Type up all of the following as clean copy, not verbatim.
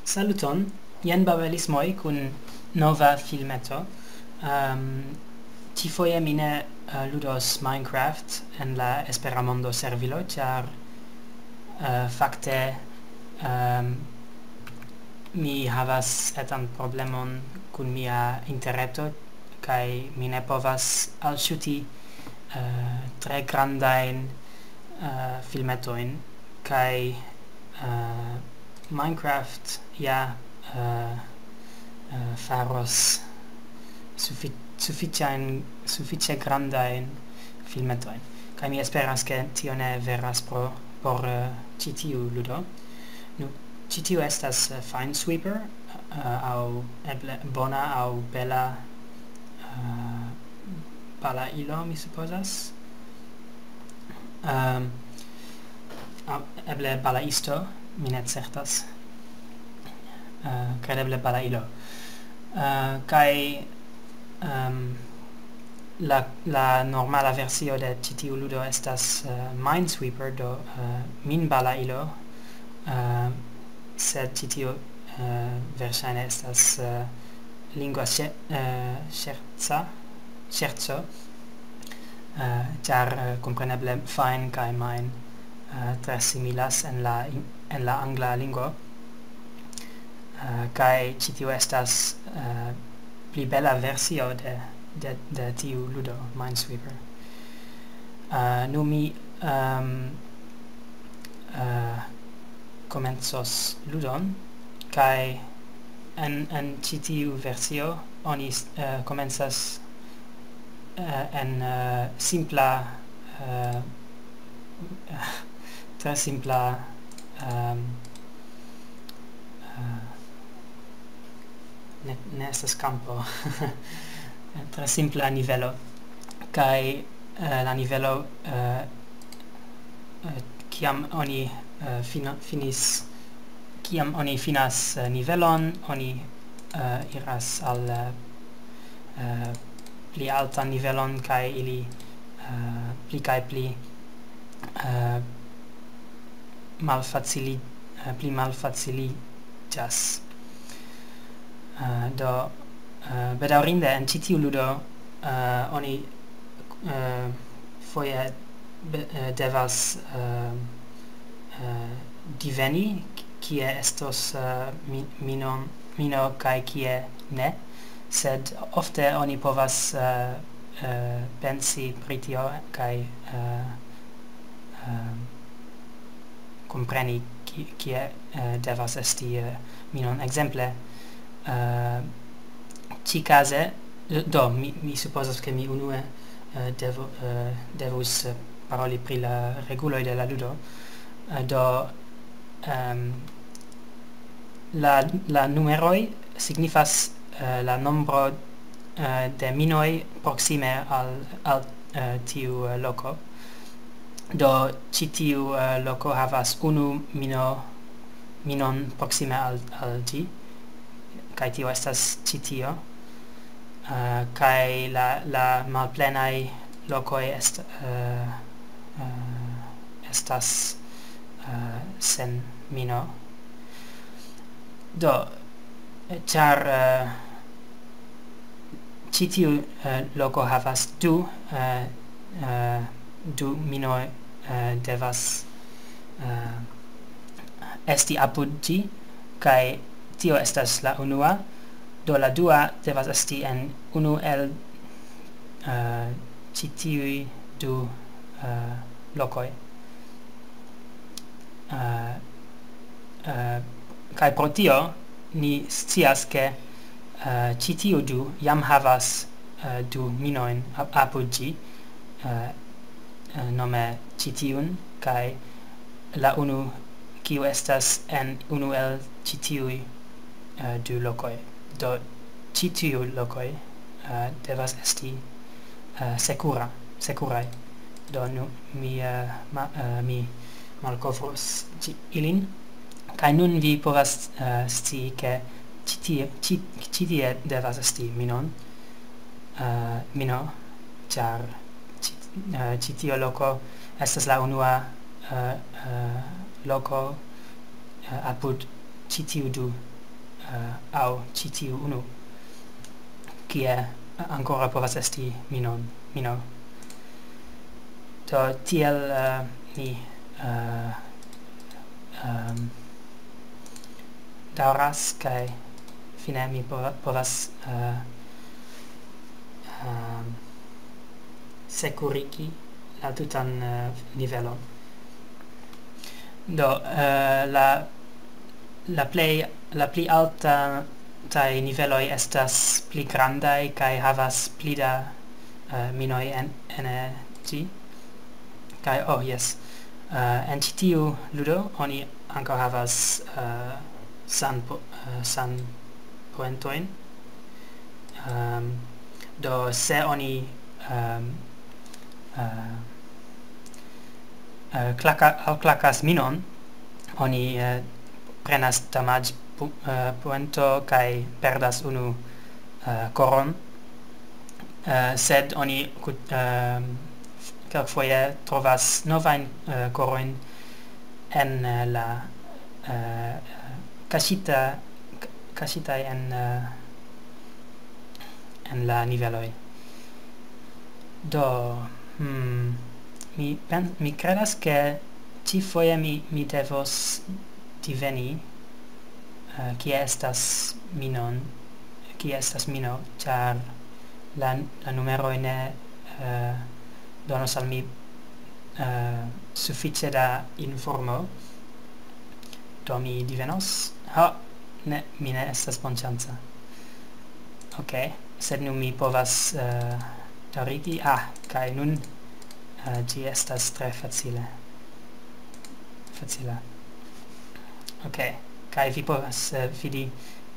Saluton, jen babelismoi kun nova filmeto. Ci foje mi ne ludos Minecraft en la Esperamondo servilo, char fakte mi havas etan problemon kun mia interreto, kai mi ne povas alŝuti tre grandain filmetoin, kai Minecraft faros suffice grandain filmetoin. Kai mi esperas ke tio ne veras por ci tiu ludo. Nu, ci tiu estas Finesweeper, au eble bona au bela balailo, mi supposas. Eble balaisto, mi ne certas. Credeble balailo. Kai la normala versio de ci tiu ludo estas Minesweeper, do min balailo, sed ci tiu verŝajne estas lingua scherzo, char compreneble fine kai mine tre similas en la angla lingua, kai ci tiu estas pli bela versio de tiu ludo Minesweeper. Nu mi komencos ludon, kai en ci tiu versio oni komencas en simpla tre simpla ne estas campo tre simpla nivelo, kai la nivelo kiam oni finas nivelon, oni iras al pli alta nivelon, kai ili pli malfaciligas. Do bedaŭrinde en ĉi tiu ludo oni foje devas diveni kie estos mino kaj kie ne, sed ofte oni povas pensi pri tio kaj compreni kie devas esti minon. Exemple, ci case, do mi supposas che mi unue devus paroli pri la reguloi de la ludo. La numeroi signifas la nombro de minoi proxime al tiu loco. Do ci tiu loco havas unu minon proxime al gi, kai tio estas ci tio, kai la malplenai locoi estas sen mino. Do char ci tiu loco havas du minoi devas esti apud gi, kai tio estas la unua, do la dua devas esti en unu el ci tiui du locoi. Kai pro tio ni scias ke ci tiu du jam havas du minoin apud gi, nome ci tiun, kai la unu kiu estas en unu el ci tiui du locoi. Do ci tiu locoi devas esti securai. Do nu mi malkovros ilin, kai nun vi povas scii ke ci tie devas esti mino, char ci tiu loco estas la unua loco apud ci tiu du au ci tiu unu kie ancora povas esti mino. Do tiel ni dauras kai fine mi povas securigi la tutan nivelon. Do la pli alta tai niveloi estas pli grandai kai havas pli da minoi en gi. Kai yes. En ĉi tiu ludo oni ankaŭ havas san poentojn. Do se oni clacas minon, oni prenas damage poento kai perdas unu koron, sed oni kelkfoje trovas novajn korojn en la kashitaj en la niveloj. Do mi credas ke ci foje mi devos diveni kie estas mino, char la numero ne donos al mi suffice da informo. Do mi divenos ne, mi ne estas bonchanza. Ok, sed nun mi povas darigi kai nun gi estas tre facila. Ok, kai vi povas vidi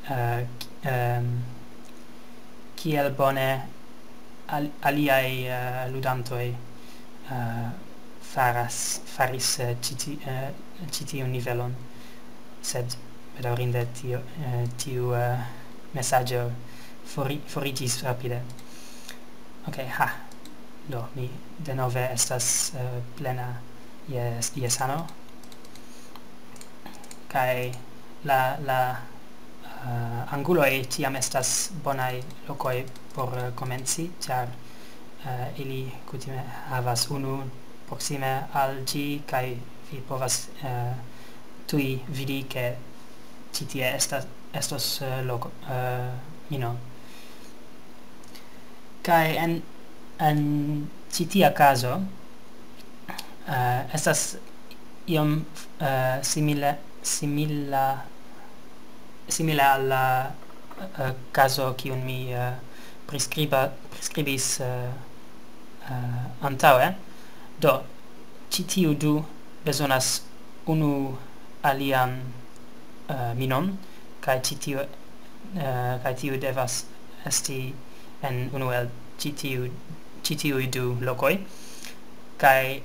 kiel bone aliai ludantoi faris ci tiu nivelon, sed bedaŭrinde tiu messaggio forigis rapide. Ok, do mi denove estas plena je sano, kai la anguloi tiam estas bonai lokoi por komenci, char ili kutime havas unu proxime al gi, kai vi povas tui vidi ke ci tie estos loko mino. Kai en ci tia caso estas iom simila alla caso kiun mi prescribis antaŭe. Do ci tiu du bezonas unu alian minon, kai ci tiu devas esti en unu el ci tiu du lokoi, kai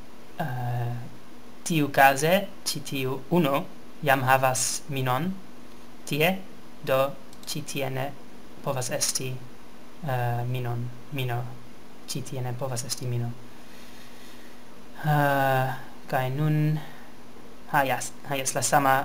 tiu case ci tiu uno jam havas minon tie, do ci tie povas esti mino ci tie povas esti mino. Kai nun yes, la sama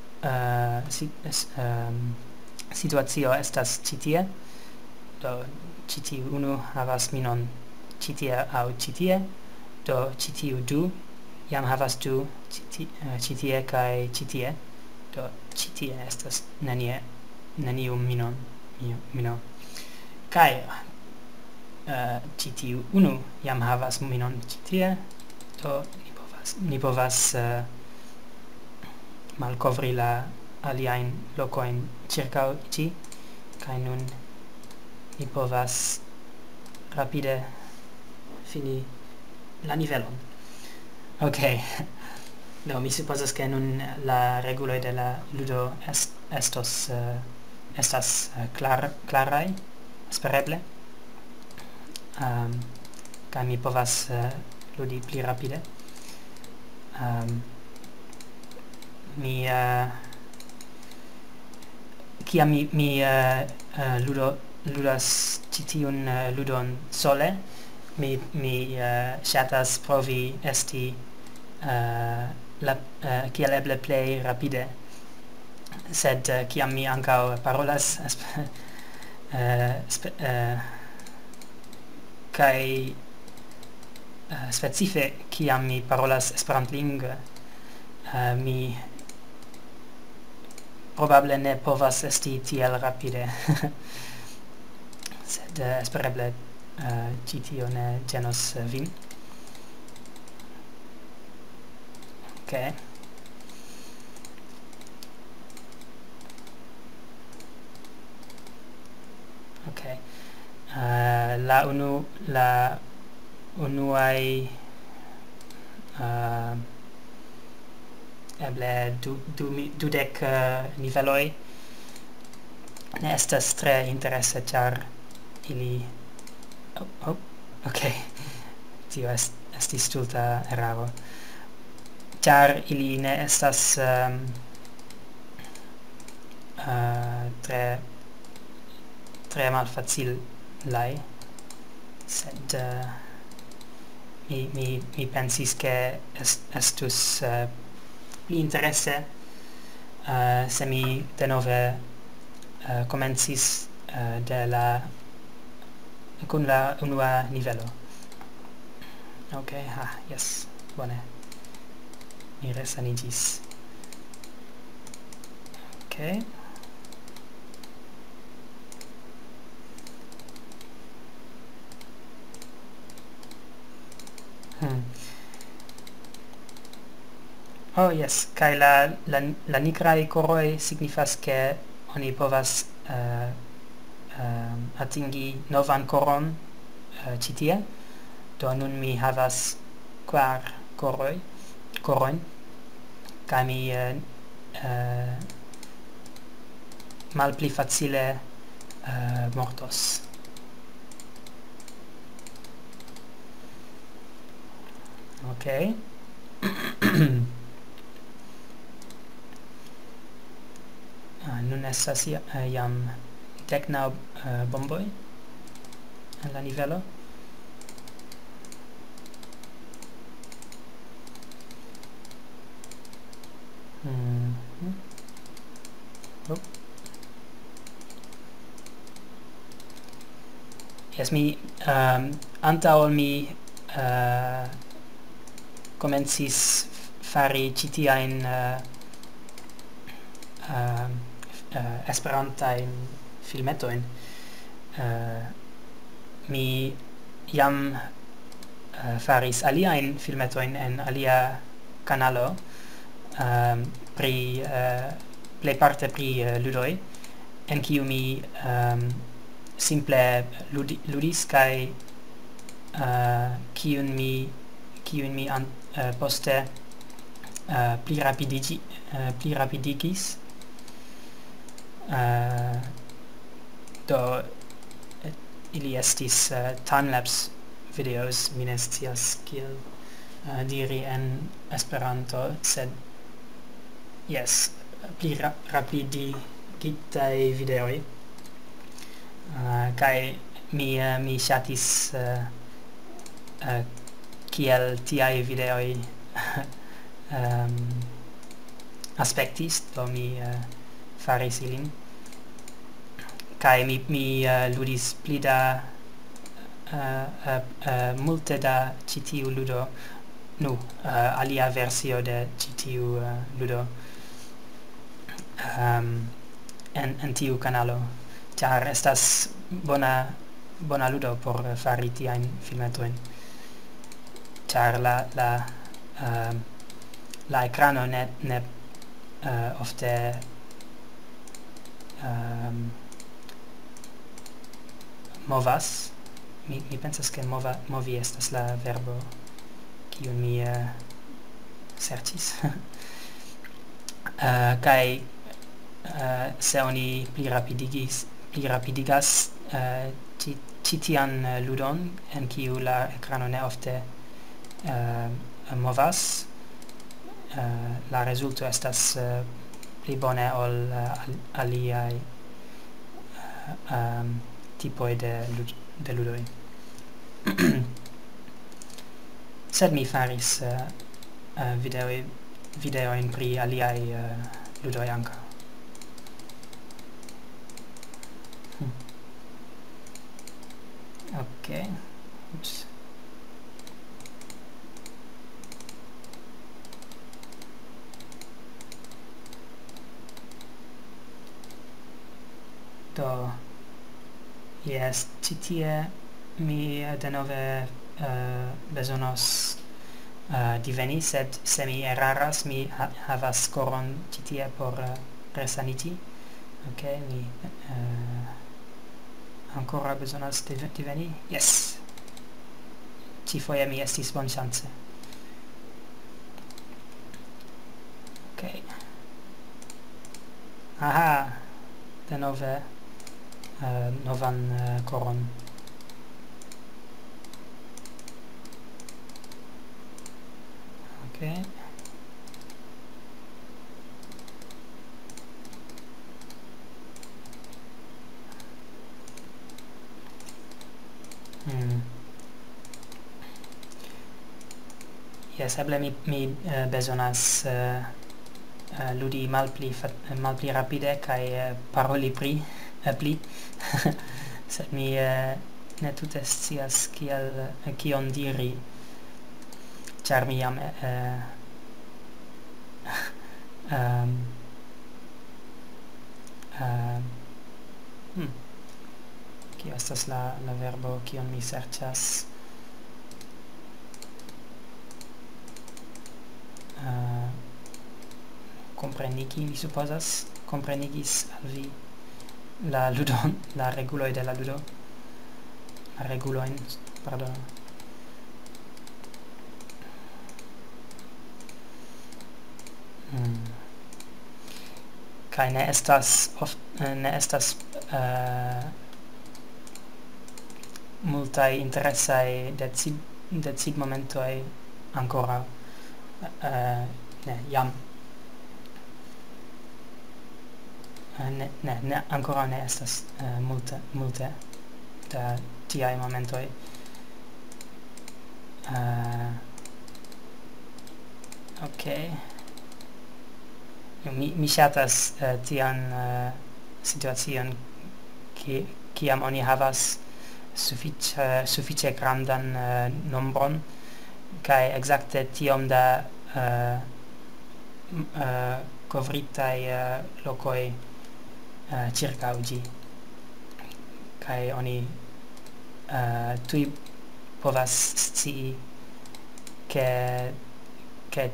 situacio estas ci tie. Do ci tiu unu havas minon ci tie au ci tie, do ci tiu du jam havas du ci tie kai ci tie, do ci tie estas neniu mino. Kai ci tiu unu jam havas minon ci tie, do ni povas malkovri la aliajn lokojn ĉirkaŭ ĝi, kaj nun ni povas rapide fini la nivelon. Ok, do mi supozas ke nun la reguloj de la ludo estas klaraj, espereble, kaj mi povas ludi pli rapide. Kiam mi ludas ci tiun ludon sole, mi ŝatas provi esti kiel eble plej rapide, sed kiam mi ankaŭ parolas kaj specife kiam mi parolas esperantlingve mi probable ne povas esti tiel rapide sed espereble ci tio ne ĝenos vin. Okay. Okay. La unuaj eble dudek niveloj ne estas tre interese, ĉar ili okay. Tio estis stulta eraro. Ĉar ili ne estas tre malfacilaj, sed mi pensis ke estus pli interese se mi denove komencis kun la unua nivelo. Okay, yes, bone. Mi resanigis. Okay. Oh yes, kai la nigraj koroj signifas ke oni povas atingi novan koron ĉi tie. Do nun mi havas 4 korojn, kaj mi malpli facile mortos. Okay. Nun estas jam 19 bomboj en la nivelo. Yes, mi antaŭ mi komencis fari ĉi tiajn esperantajn filmetojn. Mi jam faris aliajn filmetojn en alia kanalo pri plejparte pri ludoj, en kiu mi simple ludis kaj kiun mi poste pli rapidigis. Do ili estis timelapse videos, mi ne scias kiel diri en Esperanto, sed yes, pli rapidigitaj videoj. Kaj mi ŝatis kiel tiaj videoj aspektis, do mi faris ilin. Kaj mi ludis pli da multe da ĉi tiu ludo, alia versio de ĉi tiu ludo en tiu kanalo, ĉar estas bona ludo por fari tiajn filmetojn, ĉar la ekrano ne ofte movas. Mi pensas ke movi estas la verbo kiun mi serĉis. Kaj se oni pli rapidigas ĉi tian ludon, en kiu la ekrano ne ofte movas, la rezulto estas pli bone ol aliaj tipoj de ludoj. Sed mi faris videojn pri aliaj ludoj ankaŭ. Okay. Oops. Do, yes, ci tie mi denove bezonos diveni, sed se mi eraras, mi havas coron ci tie por resanigi. Ok, mi ancora bezonas diveni? Yes! Ci foie mi estis bon chance. Ok. Aha! Denove novan coron. Ok. Yes, eble mi bezonas ludi malpli rapide kai paroli pli sed mi ne tute scias kion diri, char mi jam kio estas la verbo kion mi serĉas? Comprenigi, mi supposas, comprenigis al vi la ludon, la reguloi de la ludo, la reguloin, pardon. Kai ne estas multai interesai decid momentoi ancora ne jam ne ancora ne estas multe da tiai momentoi. Ok. Mi ŝatas tian situacion kiam oni havas sufiĉe grandan nombron kaj ekzakte tiom da kovritaj lokoj ĉirkaŭ ĝi, kaj oni tuj povas scii ke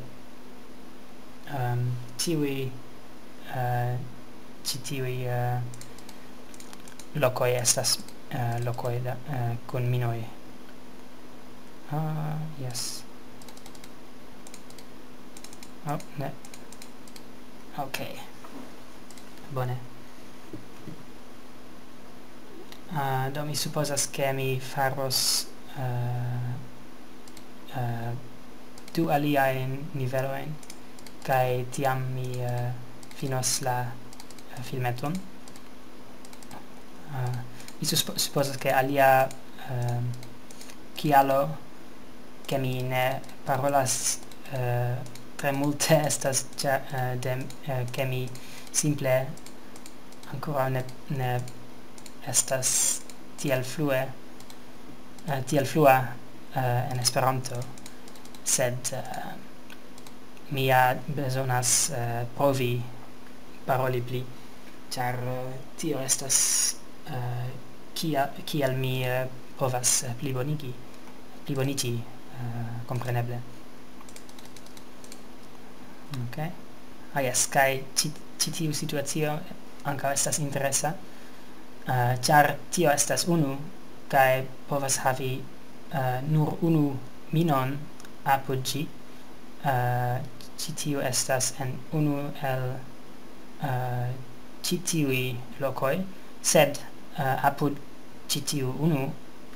tiui ci tiui lokoi estas lokoi da kun minoi. Yes. Oh, ne. Okay. Bone. Do mi supposas che mi faros du aliaen niveloin, kai tiam mi finos la filmeton. Mi supposas che alia kialo che mi ne parolas tre multe estas che mi simple ancora ne estas tiel flua en Esperanto, sed mia bezonas provi paroli pli, char tio estas kial mi povas plibonigi, compreneble. Ok. Yes, kai ci tiu situacio ankaŭ estas interesa, char tio estas unu, kai povas havi nur unu minon apud ĝi. Ci tiu estas en unu el ci tiui lokoi, sed apud ci tiu unu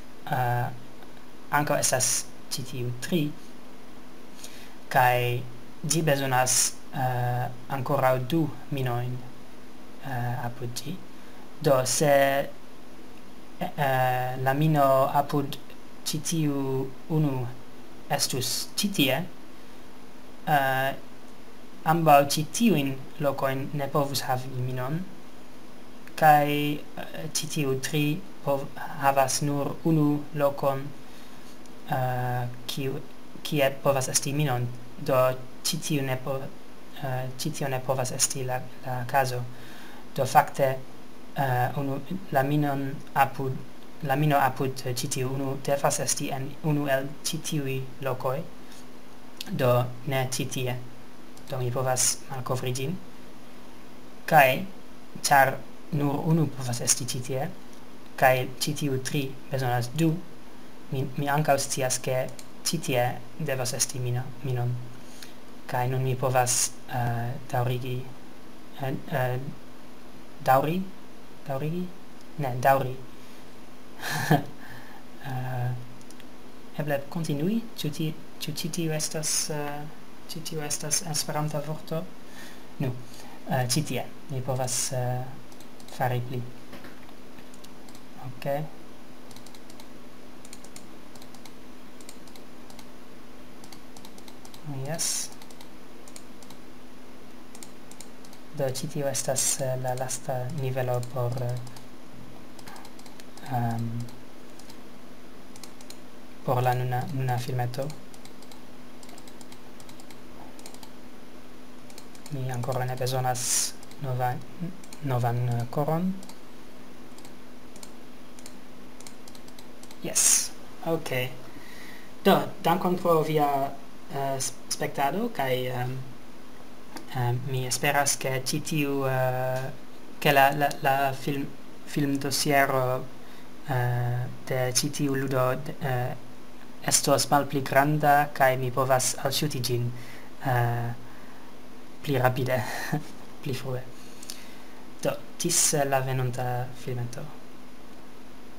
ankaŭ estas ci tiu tri, kai ĝi bezonas ankoraŭ du minoin apud ĝi. Do se la mino apud ci tiu unu estus ci tie, ambaŭ ci tiujn lokoin ne povus havi minon, kai tiu 3 havas nur unu lokon kie povas esti minon, do tiu ne povas esti la caso. Do fakte la mino apud tiu unu devas esti en unu el tiui lokoi, do ne tie. Do mi povas malkovri ĝin. Kai char nur unu povas esti tie, kai tiu 3 bezonas 2, mi ankaŭ scias ke tie devas esti minon. Kai nun mi povas daŭrigi eble kontinui, ĉu tiu estas Esperanta vorto? Nu, tie mi povas fari pli. Ok. Yes. Do tiu estas la lasta nivelo por la nuna filmeto. Mi ancora ne bezonas novan koron. Yes. Okay. Do, dankon pro via spektado kaj mi esperas ke tiu ke la film dosiero de tiu ludo estos malpli granda kaj mi povas alŝuti ĝin pli rapide, pli frue. Do, tis la venonta filmeto.